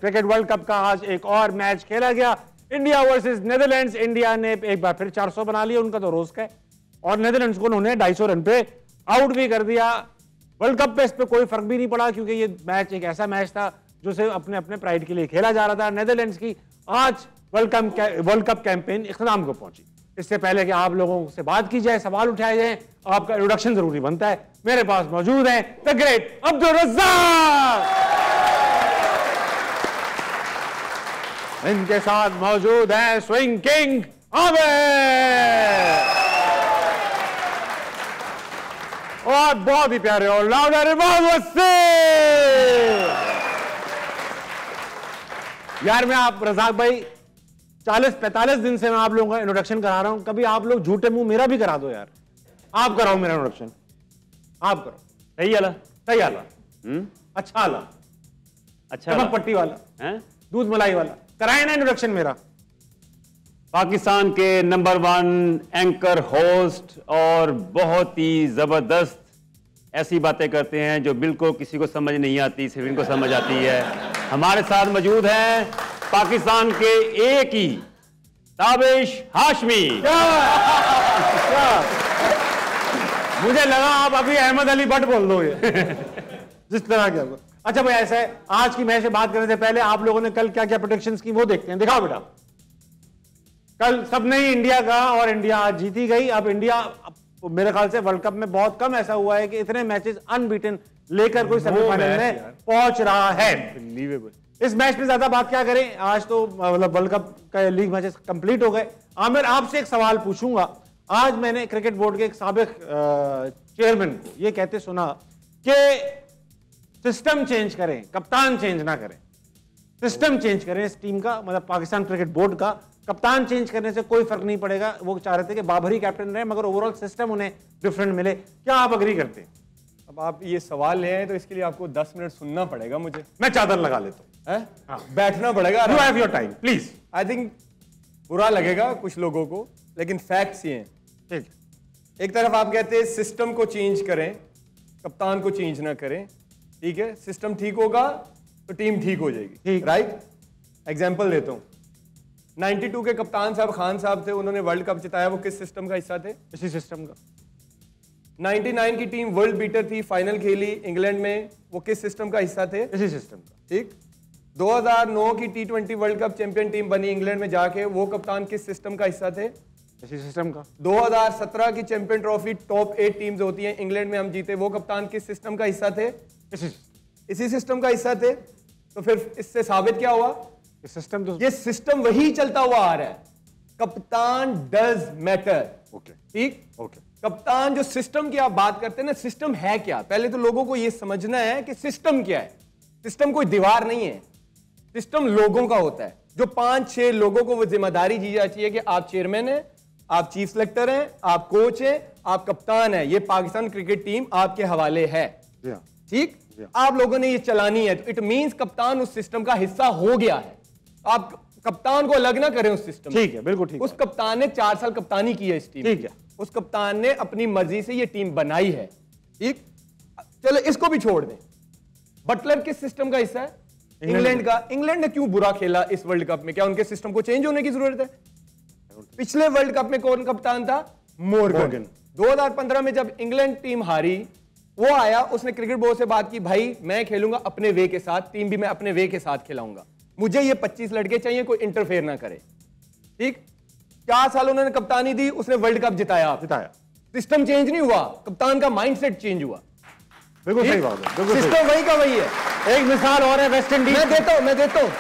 Cricket world cup का आज एक और मैच खेला गया, इंडिया वर्सेस नेदरलैंड्स। इंडिया ने एक बार फिर 400 बना लिया, उनका तो रोज का है, और नेदरलैंड्स को उन्होंने 250 रन पे आउट भी कर दिया। वर्ल्ड कप पे इस पे कोई फर्क भी नहीं पड़ा, क्योंकि ये मैच एक ऐसा मैच था जो सिर्फ अपने अपने प्राइड के लिए खेला जा रहा था। नेदरलैंड्स की आज वर्ल्ड कप कैंपेन इख्तिताम को पहुंची। इससे पहले कि आप लोगों से बात की जाए, सवाल उठाए जाए, आपका इंट्रोडक्शन जरूरी बनता है। मेरे पास मौजूद है द ग्रेट अब्दुल रज़्ज़ाक, इनके साथ मौजूद है स्विंग किंग आबिद, और बहुत ही प्यारे और लाउडर इमाम वसीम। यार मैं आप रज़ाक भाई 40-45 दिन से मैं आप लोगों का इंट्रोडक्शन करा रहा हूं, कभी आप लोग झूठे मुंह मेरा भी करा दो यार। आप कराओ मेरा इंट्रोडक्शन, आप करो। सही आला, सही आला, अच्छा आला, अच्छा चमक पट्टी वाला, दूध मलाई वाला, कराए ना इंट्रोडक्शन मेरा। पाकिस्तान के नंबर 1 एंकर होस्ट और बहुत ही जबरदस्त ऐसी बातें करते हैं जो बिल्कुल किसी को समझ नहीं आती, सिर्फ इनको समझ आती है। हमारे साथ मौजूद हैं पाकिस्तान के एक ही ताबिश हाशमी। मुझे लगा आप अभी अहमद अली भट्ट बोल दो ये जिस तरह के। अच्छा भाई ऐसा है, आज की मैच से बात करने से पहले आप लोगों ने कल क्या क्या प्रेडिक्शंस की वो देखते हैं। दिखाओ बेटा, कल सबने ही इंडिया का, और इंडिया आज जीती गई। अब इंडिया मेरे ख्याल से वर्ल्ड कप में बहुत कम ऐसा हुआ है कि इतने मैचेस अनबीटन लेकर कोई सेमीफाइनल में पहुंच रहा है। इस मैच पे ज्यादा बात क्या करें, आज तो मतलब वर्ल्ड कप का लीग मैचेस कंप्लीट हो गए। आमिर आपसे एक सवाल पूछूंगा। आज मैंने क्रिकेट बोर्ड के एक साबिक चेयरमैन को ये कहते सुना कि सिस्टम चेंज करें, कप्तान चेंज ना करें। सिस्टम चेंज करें इस टीम का, मतलब पाकिस्तान क्रिकेट बोर्ड का। कप्तान चेंज करने से कोई फर्क नहीं पड़ेगा। वो चाह रहे थे कि बाबर ही कैप्टन रहे, मगर ओवरऑल सिस्टम उन्हें डिफरेंट मिले। क्या आप अग्री करते हैं? अब आप ये सवाल ले आए तो इसके लिए आपको 10 मिनट सुनना पड़ेगा मुझे। मैं चादर लगा लेता हूँ, बैठना पड़ेगा। You have your time please. I think बुरा लगेगा कुछ लोगों को, लेकिन फैक्ट्स ये हैं। ठीक, एक तरफ आप कहते हैं सिस्टम को चेंज करें, कप्तान को चेंज ना करें। ठीक है, सिस्टम ठीक होगा तो टीम ठीक हो जाएगी, राइट। एग्जाम्पल देता हूँ, 92 के कप्तान साहब खान साहब थे, उन्होंने वर्ल्ड कप जिताया, वो किस सिस्टम का हिस्सा थे? इसी सिस्टम का। 99 की टीम वर्ल्ड बीटर थी, फाइनल खेली इंग्लैंड में, वो किस सिस्टम का हिस्सा थे? इसी सिस्टम का। ठीक। 2009 की T20 world cup champion team बनी इंग्लैंड में जाके, वो कप्तान किस सिस्टम का हिस्सा थे? इसी सिस्टम का। 2017 की चैंपियन ट्रॉफी टॉप 8 टीम्स होती हैं, इंग्लैंड में हम जीते, वो कप्तान किस सिस्टम का हिस्सा थे? इसी सिस्टम का हिस्सा थे। तो फिर इससे साबित क्या हुआ? सिस्टम तो, ये सिस्टम वही चलता हुआ आ रहा है। कप्तान डज मैटर। ओके, ठीक, ओके। कप्तान जो सिस्टम की आप बात करते हैं ना, सिस्टम है क्या? पहले तो लोगों को यह समझना है कि सिस्टम क्या है। सिस्टम कोई दीवार नहीं है, सिस्टम लोगों का होता है। जो 5-6 लोगों को वो जिम्मेदारी दी जाती है कि आप चेयरमैन हैं, आप चीफ सेलेक्टर हैं, आप कोच हैं, आप कप्तान हैं, ये पाकिस्तान क्रिकेट टीम आपके हवाले है। ठीक, आप लोगों ने ये चलानी है, तो इट मींस कप्तान उस सिस्टम का हिस्सा हो गया है। आप कप्तान को अलग ना करें उस सिस्टम। ठीक है, बिल्कुल ठीक। उस कप्तान ने 4 साल कप्तानी की है इस टीम। ठीक है, उस कप्तान ने अपनी मर्जी से ये टीम बनाई है। ठीक, चलो इसको भी छोड़ दें। बटलर किस सिस्टम का हिस्सा है? इंग्लैंड का। इंग्लैंड ने क्यों बुरा खेला इस वर्ल्ड कप में? क्या उनके सिस्टम को चेंज होने की जरूरत है? पिछले वर्ल्ड कप में कौन कप्तान था? मॉर्गन। 2015 में जब इंग्लैंड टीम हारी, वो आया, उसने क्रिकेट बोर्ड से बात की, भाई मैं खेलूंगा अपने वे के साथ, टीम भी मैं अपने वे के साथ खिलाऊंगा, मुझे ये 25 लड़के चाहिए, कोई इंटरफेयर ना करे। ठीक, 4 साल उन्होंने कप्तानी दी, उसने वर्ल्ड कप जिताया। सिस्टम चेंज नहीं हुआ, कप्तान का माइंडसेट चेंज हुआ। बिल्कुल सही बात है, बिल्कुल सिस्टम वही का वही है। एक मिसाल और है वेस्ट इंडीज। मैं देता हूं।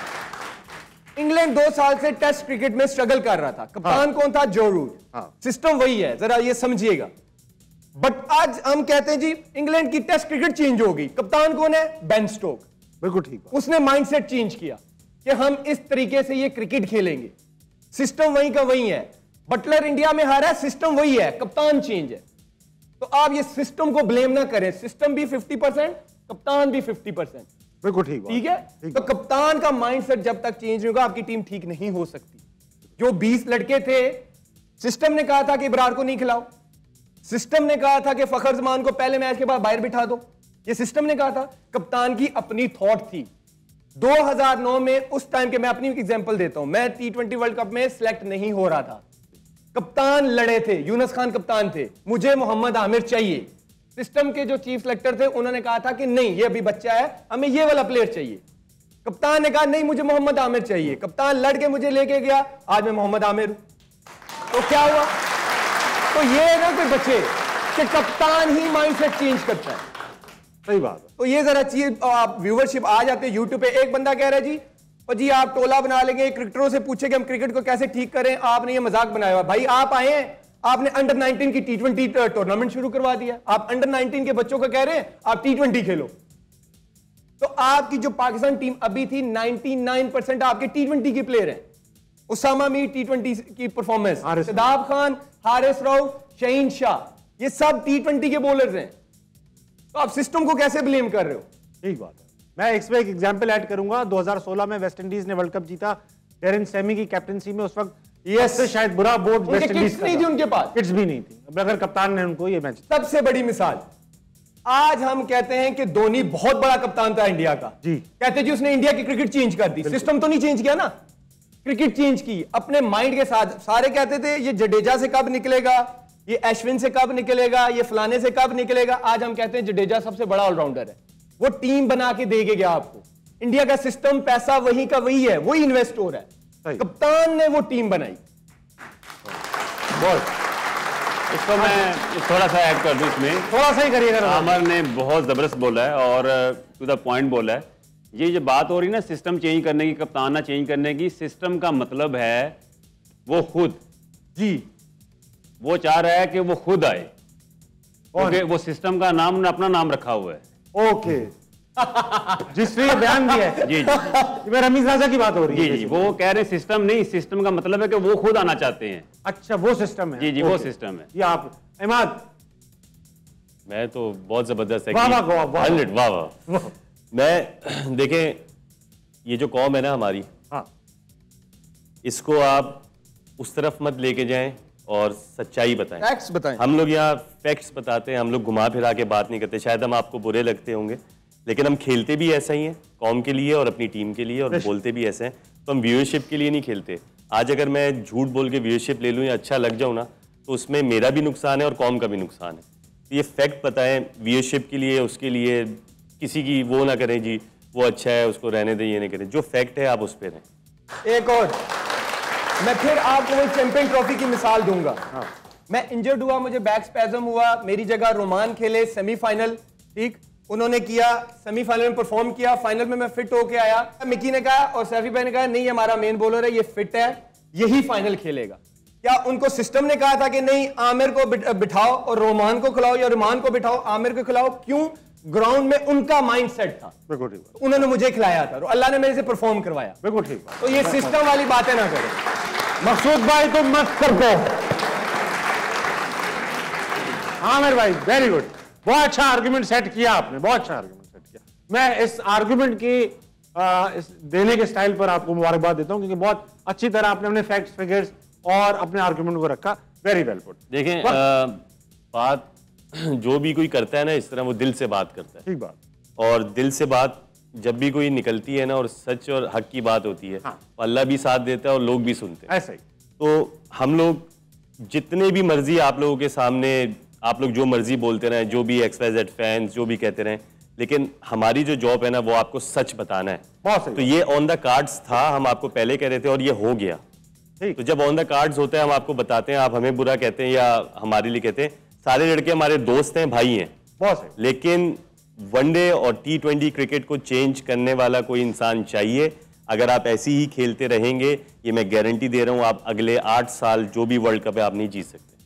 इंग्लैंड 2 साल से टेस्ट क्रिकेट में स्ट्रगल कर रहा था, कप्तान कौन था? जो रूट। सिस्टम वही है, जरा ये समझिएगा। बट आज हम कहते हैं जी इंग्लैंड की टेस्ट क्रिकेट चेंज होगी, कप्तान कौन है? Ben Stoke. बिल्कुल ठीक, उसने माइंडसेट चेंज किया कि हम इस तरीके से ये क्रिकेट खेलेंगे। सिस्टम वही का वही है। बटलर इंडिया में हारा है, सिस्टम वही है, कप्तान चेंज है। तो आप ये सिस्टम को ब्लेम ना करें, सिस्टम भी 50%, कप्तान भी 50%। बिल्कुल ठीक, ठीक है। तो कप्तान का माइंडसेट जब तक चेंज नहीं होगा, आपकी टीम ठीक नहीं हो सकती। जो 20 लड़के थे, सिस्टम ने कहा था कि इब्रार को नहीं खिलाओ, सिस्टम ने कहा था कि फखर जमान को पहले मैच के बाद बाहर बिठा दो, ये सिस्टम ने कहा था। कप्तान की अपनी थॉट थी। 2009 में उस टाइम के, मैं अपनी एग्जांपल देता हूं, मैं T20 वर्ल्ड कप में सिलेक्ट नहीं हो रहा था, कप्तान लड़े थे, यूनुस खान कप्तान थे, मुझे मोहम्मद आमिर चाहिए। सिस्टम के जो चीफ सेलेक्टर थे उन्होंने कहा था कि नहीं, ये अभी बच्चा है, हमें ये वाला प्लेयर चाहिए। कप्तान ने कहा नहीं, मुझे मोहम्मद आमिर चाहिए। कप्तान लड़के मुझे लेके गया, आज मैं मोहम्मद आमिर हूं। तो क्या हुआ? तो ये ना कोई बच्चे कि कप्तान ही माइंडसेट चेंज करता है। सही बात है। तो ये जरा चीज, आप व्यूवरशिप आ जाते हैं यूट्यूब पे, एक बंदा कह रहा है जी और जी आप टोला बना लेंगे, क्रिकेटरों से पूछे कि हम क्रिकेट को कैसे ठीक करें, आपने ये मजाक बनाया हुआ। भाई आप आए हैं, आपने अंडर 19 की T20 टूर्नामेंट शुरू करवा दिया, आप अंडर 19 के बच्चों को कह रहे हैं आप T20 खेलो। तो आपकी जो पाकिस्तान टीम अभी थी, 99% आपके T20 के प्लेयर हैं। उसामा मीर T20 की परफॉर्मेंस, शदाब खान, हारिस राउफ, शहीन शाह, ये सब T20 के बॉलर्स हैं। तो आप सिस्टम को कैसे ब्लेम कर रहे हो? ठीक बात है। मैं इसमें एक एग्जांपल ऐड करूंगा। 2016 में वेस्ट इंडीज ने वर्ल्ड कप जीता, डेरेन सेमी की कैप्टनसी में। उस वक्त से शायद बुरा बोर्ड वेस्ट इंडीज का नहीं थी, उनके पास किट्स भी नहीं थी, अगर कप्तान ने उनको ये मैच। सबसे बड़ी मिसाल, आज हम कहते हैं कि धोनी बहुत बड़ा कप्तान था इंडिया का जी, कहते जी उसने इंडिया की क्रिकेट चेंज कर दी। सिस्टम तो नहीं चेंज किया ना, क्रिकेट चेंज की अपने माइंड के साथ। सारे कहते थे ये जडेजा से कब निकलेगा, ये अश्विन से कब निकलेगा, ये फलाने से कब निकलेगा। आज हम कहते हैं जडेजा सबसे बड़ा ऑलराउंडर है, वो टीम बना के देके गया आपको। इंडिया का सिस्टम, पैसा वही का वही है, वही इन्वेस्ट हो रहा है, कप्तान ने वो टीम बनाई। बहुत, इसको मैं थोड़ा सा ऐड कर दूं, इसमें थोड़ा सा ही करिएगा। आमिर ने बहुत जबरदस्त बोला है और टू द पॉइंट बोला है। ये जो बात हो रही ना सिस्टम चेंज करने की, कप्ताना चेंज करने की, सिस्टम का मतलब है वो खुद, जी, वो चाह रहा है कि वो खुद आए, क्योंकि वो सिस्टम का नाम ने अपना नाम रखा हुआ है। ओके जिसने ये बयान दिया है, जी जी, मैं रमीज राजा की बात हो रही है। जी जी, वो कह रहे हैं सिस्टम नहीं, सिस्टम का मतलब है कि वो खुद आना चाहते हैं। अच्छा, वो सिस्टम है। जी जी, वो सिस्टम है। ये आप इमाद, मैं तो बहुत जबरदस्त है। वाह वाह वाह वाह, 100 वाह वाह। मैं देखें, ये जो कौम है ना हमारी, हाँ, इसको आप उस तरफ मत लेके जाएं और सच्चाई बताएं, फैक्ट्स बताएं। हम लोग यहाँ फैक्ट्स बताते हैं, हम लोग घुमा फिरा के बात नहीं करते। शायद हम आपको बुरे लगते होंगे, लेकिन हम खेलते भी ऐसा ही हैं, कौम के लिए और अपनी टीम के लिए, और बोलते भी ऐसे हैं। तो हम व्यूअरशिप के लिए नहीं खेलते। आज अगर मैं झूठ बोल के व्यूअरशिप ले लूँ या अच्छा लग जाऊँ ना, तो उसमें मेरा भी नुकसान है और कौम का भी नुकसान है। तो ये फैक्ट बताएं व्यूअरशिप के लिए, उसके लिए किसी की वो ना करें जी वो अच्छा है उसको रहने दें, ये नहीं करें। जो फैक्ट है आप उस पर रहें। एक और मैं फिर आपको वही चैंपियन ट्रॉफी की मिसाल दूंगा। हाँ। मैं इंजर्ड हुआ, मुझे बैक स्पैज्म हुआ, मेरी जगह रोमान खेले सेमीफाइनल, ठीक, उन्होंने किया, सेमीफाइनल में परफॉर्म किया, फाइनल में मैं फिट होके आया। मिकी ने कहा और सैफी भाई ने कहा नहीं हमारा मेन बॉलर है, ये फिट है, यही फाइनल खेलेगा। क्या उनको सिस्टम ने कहा था कि नहीं आमिर को बिठाओ और रोमान को खिलाओ, या रोमान को बिठाओ आमिर को खिलाओ? क्यों? ग्राउंड में उनका माइंडसेट था, बिल्कुल ठीक, उन्होंने मुझे खिलाया था, अल्लाह ने मेरे से परफॉर्म करवाया। बिल्कुल ठीक। तो ये सिस्टम वाली बातें ना करें। मकसूद भाई तुम मत कर दो। आमिर भाई वेरी गुड, बहुत अच्छा आर्गुमेंट सेट किया आपने, बहुत अच्छा आर्गुमेंट सेट किया। मैं इस आर्गुमेंट की इस देने के स्टाइल पर आपको मुबारकबाद देता हूं, क्योंकि बहुत अच्छी तरह आपने अपने फैक्ट्स, फिगर्स और अपने आर्गुमेंट को रखा। Very well put. देखें, बात जो भी कोई करता है ना इस तरह, वो दिल से बात करता है। ठीक बात। और दिल से बात जब भी कोई निकलती है ना और सच और हक की बात होती है, हाँ, तो अल्लाह भी साथ देता है और लोग भी सुनते हैं। ऐसा ही। तो हम लोग जितने भी मर्जी आप लोगों के सामने, आप लोग जो मर्जी बोलते रहें, जो भी XYZ फैंस जो भी कहते रहें, लेकिन हमारी जो जॉब है ना वो आपको सच बताना है। बहुत सही। तो ये ऑन द कार्ड्स था, हम आपको पहले कह रहे थे और ये हो गया। तो जब ऑन द कार्ड्स होता है हम आपको बताते हैं, आप हमें बुरा कहते हैं या हमारे लिए कहते हैं। सारे लड़के हमारे दोस्त हैं, भाई हैं, बहुत सही। लेकिन वनडे और T20 क्रिकेट को चेंज करने वाला कोई इंसान चाहिए। अगर आप ऐसे ही खेलते रहेंगे, ये मैं गारंटी दे रहा हूं, आप अगले 8 साल जो भी वर्ल्ड कप है आप नहीं जीत सकते।